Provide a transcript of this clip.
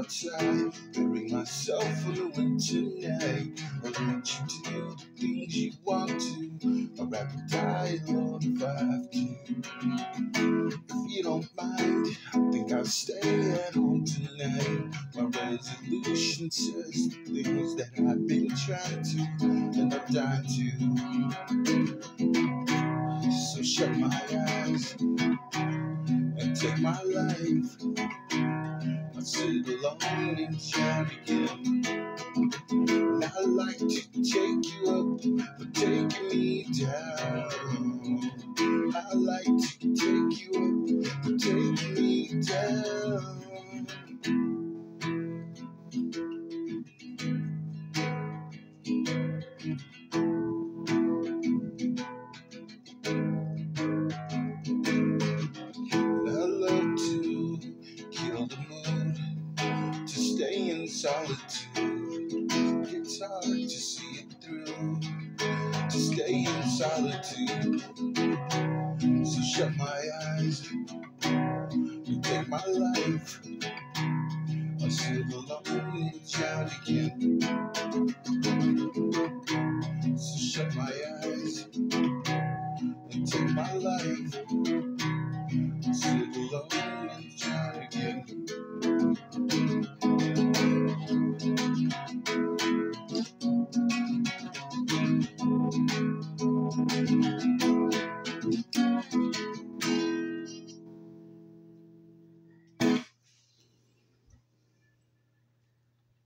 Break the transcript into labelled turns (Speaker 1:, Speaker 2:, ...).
Speaker 1: outside, burying myself on the winter night. I want you to do the things you want to, I'd rather die alone if I have to. If you don't mind, I think I'll stay at home tonight. My resolution says the things that I've been trying to, and I'm dying to. So shut my eyes and take my life. I sit alone and shout again. And I like to take you up, but taking me down. I like to take you up, but taking me down. And I love to kill the mood, to stay in solitude. It's hard to see it through, to stay in solitude. So shut my eyes and take my life. I sit alone